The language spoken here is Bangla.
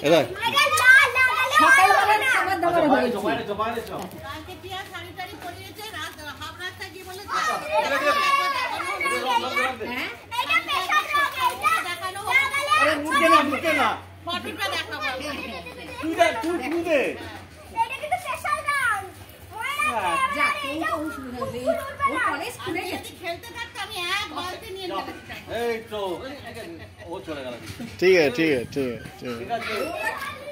এরা সকালবেলা খাবার দাবার হয়েছে কালকে টিয়া শাড়ি টাড়ি পরিয়েছে রাত হাফ রাতটা গিয়ে বলে হ্যাঁ এটা পেশাব দেখানো আরে মুখে না ফটোটা দেখাবো তুই দে এটা কিন্তু স্পেশাল গান যা তুই তো অসুবিধা নেই ও কলেজ খুলে গেছে খেলতে থাকতে আমি এক বালতি নিয়ে চলে এই তো ও চলে গেল ঠিক আছে